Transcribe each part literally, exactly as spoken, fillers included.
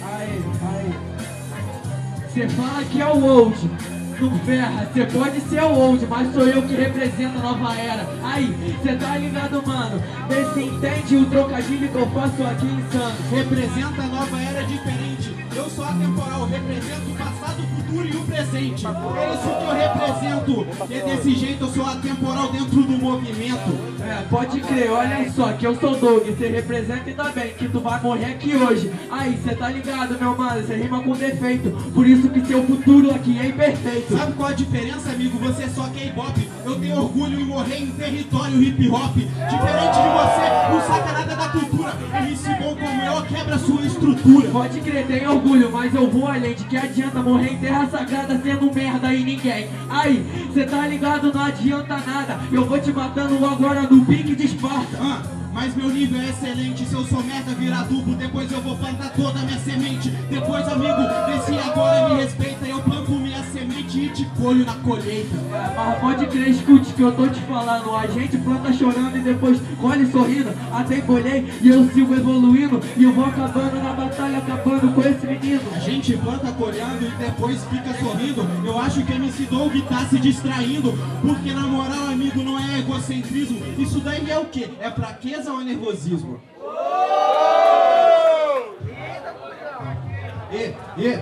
Aí, aí. Cê fala que é o old, não ferra, cê pode ser o old, mas sou eu que represento a nova era. Aí, cê tá ligado, mano? Vê se entende o trocadilho que eu faço aqui insano. Representa a nova era diferente. Eu sou atemporal, represento o passado, o futuro e o presente. É isso que eu represento. E desse jeito eu sou atemporal dentro do movimento. É, pode crer, olha só, que eu sou Doug, cê representa e tá bem, que tu vai morrer aqui hoje. Aí, cê tá ligado, meu mano, cê rima com defeito, por isso que seu futuro aqui é imperfeito. Sabe qual a diferença, amigo? Você é só K-pop. Eu tenho orgulho em morrer em território hip-hop. Diferente de você, não saca nada da cultura. M C bom como eu quebra sua estrutura. Pode crer, tem orgulho, mas eu vou além de que adianta morrer em terra sagrada sendo merda e ninguém. Aí, cê tá ligado, não adianta nada, eu vou te matando agora no pique de Esparta. Ah, mas meu nível é excelente. Se eu sou merda, vira adubo. Depois eu vou plantar toda a minha semente. Depois, amigo, vê se agora me respeita. Eu planto minha semente e te colho na colheita. É, mas pode crer, escute que eu tô te falando. A gente planta chorando e depois colhe sorrindo. Até colhei e eu sigo evoluindo. E eu vou acabando na batalha, acabando com esse menino. A gente planta colhendo e depois fica sorrindo. Eu acho que M C Doug tá se distraindo. Porque na moral, amigo, não é egocentrismo. Isso daí é o quê? É fraqueza ou é nervosismo? E, e.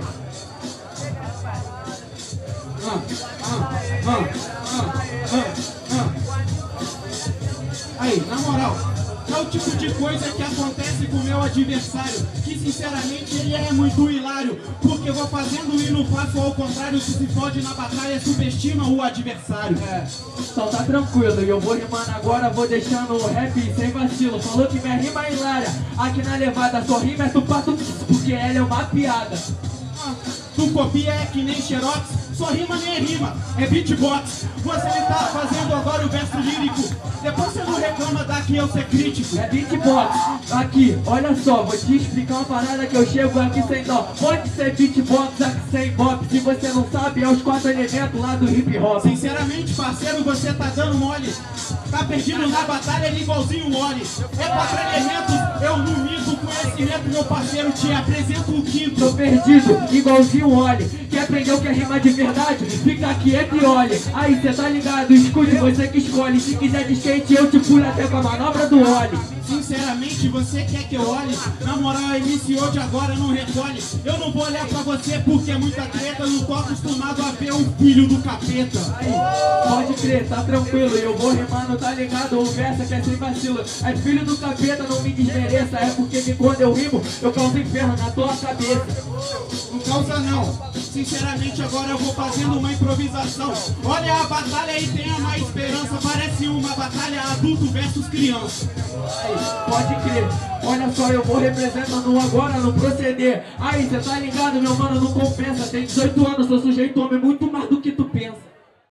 Ah, ah, ah, ah, ah, ah. Aí, na moral, é o tipo de coisa que acontece com o meu adversário, que sinceramente ele é muito hilário, porque eu vou fazendo e não faço ao contrário. Se se fode na batalha, subestima o adversário. É, só tá tranquilo, e eu vou rimando agora, vou deixando o rap sem vacilo. Falou que minha rima é hilária, aqui na levada só rima é tupato, porque ela é uma piada. Ah, tu copia é que nem xerox, só rima nem é rima, é beatbox. Você tá fazendo agora o verso lírico, depois você não reclama daqui eu ser crítico. É beatbox, aqui, olha só, vou te explicar uma parada que eu chego aqui sem dó. Pode ser beatbox aqui sem bop, se você não sabe é os quatro elementos lá do hip hop. Sinceramente, parceiro, você tá dando mole, tá perdido na batalha ele igualzinho o Oli. É quatro elementos, eu não minto, conhecimento, meu parceiro, te apresento o quinto. Tô perdido, igualzinho o Oli. Quer aprender o que é rima de verdade? Fica quieto e olhe. Aí cê tá ligado, escute, você que escolhe. Se quiser de skate eu te pulo até com a manobra do Oli. Sinceramente, você quer que eu olhe? Na moral, M C de agora não recolhe. Eu não vou olhar pra você porque é muita treta. Eu não tô acostumado a ver o filho do capeta. Aí, pode crer, tá tranquilo. Eu vou rimando, tá ligado? O verso que é sem vacilo. É filho do capeta, não me desmereça. É porque que quando eu rimo, eu causo inferno na tua cabeça. Não causa não. Sinceramente, agora eu vou fazendo uma improvisação. Olha a batalha e tenha mais esperança. Parece uma batalha adulto versus criança. Aí, pode crer, olha só, eu vou representando agora no proceder. Aí, cê tá ligado, meu mano, não compensa. Tem dezoito anos, sou sujeito homem, muito mais do que tu pensa.